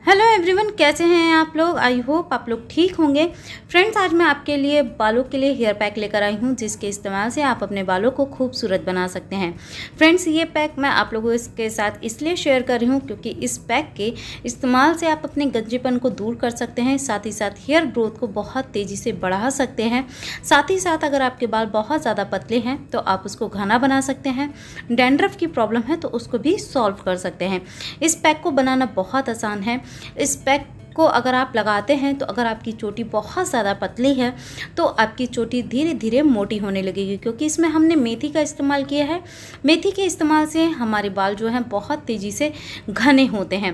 Hello everyone, कैसे हैं आप लोग। आई होप आप लोग ठीक होंगे। फ्रेंड्स, आज मैं आपके लिए बालों के लिए हेयर पैक लेकर आई हूं, जिसके इस्तेमाल से आप अपने बालों को खूबसूरत बना सकते हैं। फ्रेंड्स, ये पैक मैं आप लोगों के साथ इसलिए शेयर कर रही हूं क्योंकि इस पैक के इस्तेमाल से आप अपने गंजेपन को दूर कर सकते हैं, साथ ही साथ हेयर ग्रोथ को बहुत तेज़ी से बढ़ा सकते हैं। साथ ही साथ अगर आपके बाल बहुत ज़्यादा पतले हैं तो आप उसको घना बना सकते हैं। डैंड्रफ की प्रॉब्लम है तो उसको भी सॉल्व कर सकते हैं। इस पैक को बनाना बहुत आसान है। इस पैक को अगर आप लगाते हैं तो अगर आपकी चोटी बहुत ज़्यादा पतली है तो आपकी चोटी धीरे धीरे मोटी होने लगेगी, क्योंकि इसमें हमने मेथी का इस्तेमाल किया है। मेथी के इस्तेमाल से हमारे बाल जो हैं बहुत तेज़ी से घने होते हैं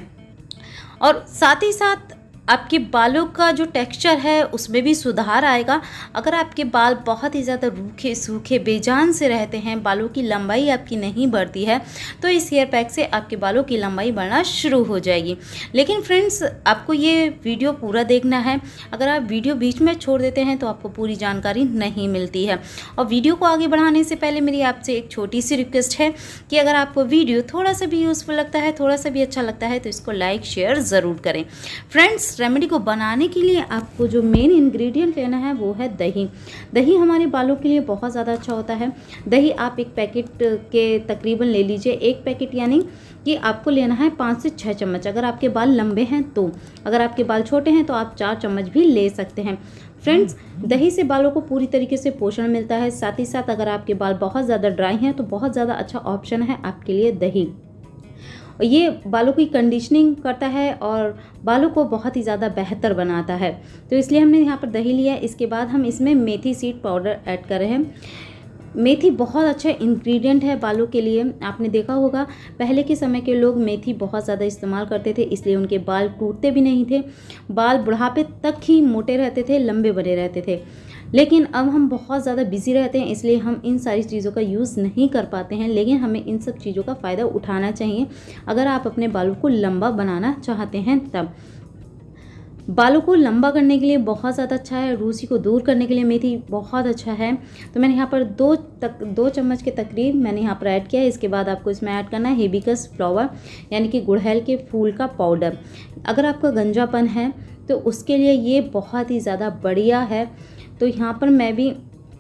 और साथ ही साथ आपके बालों का जो टेक्सचर है उसमें भी सुधार आएगा। अगर आपके बाल बहुत ही ज़्यादा रूखे सूखे बेजान से रहते हैं, बालों की लंबाई आपकी नहीं बढ़ती है, तो इस हेयर पैक से आपके बालों की लंबाई बढ़ना शुरू हो जाएगी। लेकिन फ्रेंड्स, आपको ये वीडियो पूरा देखना है। अगर आप वीडियो बीच में छोड़ देते हैं तो आपको पूरी जानकारी नहीं मिलती है। और वीडियो को आगे बढ़ाने से पहले मेरी आपसे एक छोटी सी रिक्वेस्ट है कि अगर आपको वीडियो थोड़ा सा भी यूज़फुल लगता है, थोड़ा सा भी अच्छा लगता है, तो इसको लाइक शेयर ज़रूर करें। फ्रेंड्स, रेमेडी को बनाने के लिए आपको जो मेन इंग्रेडिएंट लेना है वो है दही। दही हमारे बालों के लिए बहुत ज़्यादा अच्छा होता है। दही आप एक पैकेट के तकरीबन ले लीजिए। एक पैकेट यानी कि आपको लेना है 5 से 6 चम्मच। अगर आपके बाल लंबे हैं तो, अगर आपके बाल छोटे हैं तो आप 4 चम्मच भी ले सकते हैं। फ्रेंड्स, दही से बालों को पूरी तरीके से पोषण मिलता है। साथ ही साथ अगर आपके बाल बहुत ज़्यादा ड्राई हैं तो बहुत ज़्यादा अच्छा ऑप्शन है आपके लिए दही। ये बालों की कंडीशनिंग करता है और बालों को बहुत ही ज़्यादा बेहतर बनाता है, तो इसलिए हमने यहाँ पर दही लिया है। इसके बाद हम इसमें मेथी सीड पाउडर ऐड कर रहे हैं। मेथी बहुत अच्छा इंग्रेडिएंट है बालों के लिए। आपने देखा होगा पहले के समय के लोग मेथी बहुत ज़्यादा इस्तेमाल करते थे, इसलिए उनके बाल टूटते भी नहीं थे। बाल बुढ़ापे तक ही मोटे रहते थे, लंबे बने रहते थे। लेकिन अब हम बहुत ज़्यादा बिजी रहते हैं, इसलिए हम इन सारी चीज़ों का यूज़ नहीं कर पाते हैं। लेकिन हमें इन सब चीज़ों का फ़ायदा उठाना चाहिए अगर आप अपने बालों को लंबा बनाना चाहते हैं। तब बालों को लंबा करने के लिए बहुत ज़्यादा अच्छा है। रूसी को दूर करने के लिए मेथी बहुत अच्छा है। तो मैंने यहाँ पर 2 चम्मच के तकरीब मैंने यहाँ पर ऐड किया है। इसके बाद आपको इसमें ऐड करना है हिबिस्कस फ्लावर यानी कि गुड़हल के फूल का पाउडर। अगर आपका गंजापन है तो उसके लिए ये बहुत ही ज़्यादा बढ़िया है। तो यहाँ पर मैं भी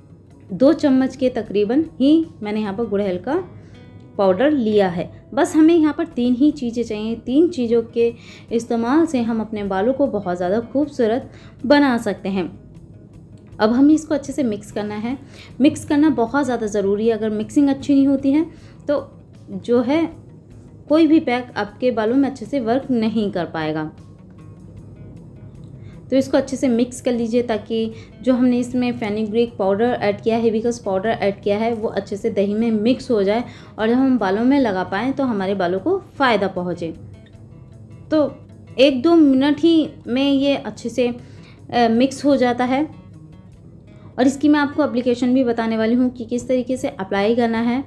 2 चम्मच के तकरीबन ही मैंने यहाँ पर गुड़हल का पाउडर लिया है। बस हमें यहाँ पर 3 ही चीज़ें चाहिए। 3 चीज़ों के इस्तेमाल से हम अपने बालों को बहुत ज़्यादा खूबसूरत बना सकते हैं। अब हमें इसको अच्छे से मिक्स करना है। मिक्स करना बहुत ज़्यादा ज़रूरी है। अगर मिक्सिंग अच्छी नहीं होती है तो जो है कोई भी पैक आपके बालों में अच्छे से वर्क नहीं कर पाएगा। तो इसको अच्छे से मिक्स कर लीजिए ताकि जो हमने इसमें फेनुग्रीक पाउडर ऐड किया है, हिबिस्कस पाउडर ऐड किया है, वो अच्छे से दही में मिक्स हो जाए और जब हम बालों में लगा पाएँ तो हमारे बालों को फ़ायदा पहुँचे। तो 1-2 मिनट ही में ये अच्छे से मिक्स हो जाता है। और इसकी मैं आपको एप्लीकेशन भी बताने वाली हूँ कि किस तरीके से अप्लाई करना है।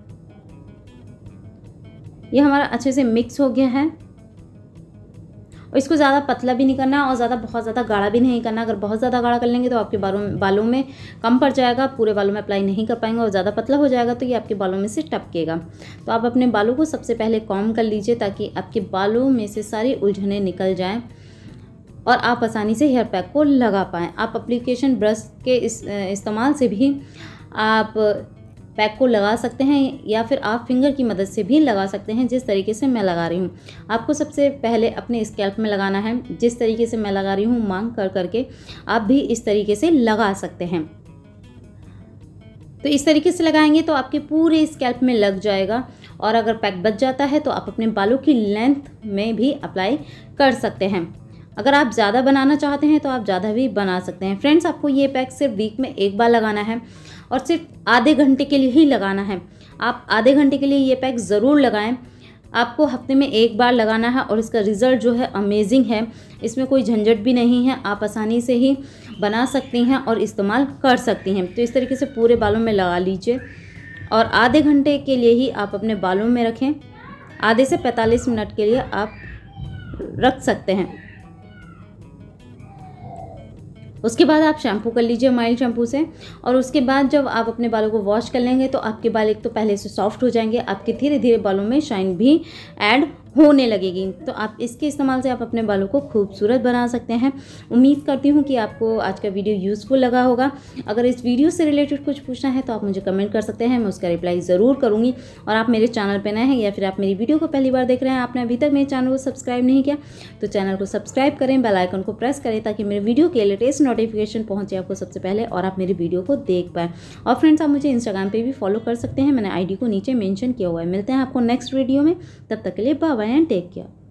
ये हमारा अच्छे से मिक्स हो गया है और इसको ज़्यादा पतला भी नहीं करना और बहुत ज़्यादा गाढ़ा भी नहीं करना। अगर बहुत ज़्यादा गाढ़ा कर लेंगे तो आपके बालों में कम पड़ जाएगा, पूरे बालों में अप्लाई नहीं कर पाएंगे। और ज़्यादा पतला हो जाएगा तो ये आपके बालों में से टपकेगा। तो आप अपने बालों को सबसे पहले कॉम्ब कर लीजिए ताकि आपके बालों में से सारी उलझनें निकल जाएँ और आप आसानी से हेयर पैक को लगा पाएँ। आप एप्लीकेशन ब्रश के इस्तेमाल से भी आप पैक को लगा सकते हैं या फिर आप फिंगर की मदद से भी लगा सकते हैं, जिस तरीके से मैं लगा रही हूँ। आपको सबसे पहले अपने स्कैल्प में लगाना है। जिस तरीके से मैं लगा रही हूँ मांग कर करके आप भी इस तरीके से लगा सकते हैं। तो इस तरीके से लगाएंगे तो आपके पूरे स्कैल्प में लग जाएगा। और अगर पैक बच जाता है तो आप अपने बालों की लेंथ में भी अप्लाई कर सकते हैं। अगर आप ज़्यादा बनाना चाहते हैं तो आप ज़्यादा भी बना सकते हैं। फ्रेंड्स, आपको ये पैक सिर्फ वीक में 1 बार लगाना है और सिर्फ आधे घंटे के लिए ही लगाना है। आप आधे घंटे के लिए ये पैक ज़रूर लगाएं। आपको हफ्ते में 1 बार लगाना है और इसका रिज़ल्ट जो है अमेजिंग है। इसमें कोई झंझट भी नहीं है, आप आसानी से ही बना सकती हैं और इस्तेमाल कर सकती हैं। तो इस तरीके से पूरे बालों में लगा लीजिए और आधे घंटे के लिए ही आप अपने बालों में रखें। आधे से 45 मिनट के लिए आप रख सकते हैं। उसके बाद आप शैम्पू कर लीजिए माइल्ड शैम्पू से। और उसके बाद जब आप अपने बालों को वॉश कर लेंगे तो आपके बाल एक तो पहले से सॉफ्ट हो जाएंगे, आपके धीरे धीरे बालों में शाइन भी ऐड होने लगेगी। तो आप इसके इस्तेमाल से आप अपने बालों को खूबसूरत बना सकते हैं। उम्मीद करती हूँ कि आपको आज का वीडियो यूज़फुल लगा होगा। अगर इस वीडियो से रिलेटेड कुछ पूछना है तो आप मुझे कमेंट कर सकते हैं, मैं उसका रिप्लाई ज़रूर करूँगी। और आप मेरे चैनल पर नए हैं या फिर आप मेरी वीडियो को पहली बार देख रहे हैं, आपने अभी तक मेरे चैनल को सब्सक्राइब नहीं किया तो चैनल को सब्सक्राइब करें, बेल आइकन को प्रेस करें ताकि मेरे वीडियो के लेटेस्ट नोटिफिकेशन पहुँचे आपको सबसे पहले और आप मेरी वीडियो को देख पाएँ। और फ्रेंड्स, आप मुझे इंस्टाग्राम पे भी फॉलो कर सकते हैं, मैंने आईडी को नीचे मेंशन किया हुआ है। मिलते हैं आपको नेक्स्ट वीडियो में, तब तक के लिए bye bye and take care.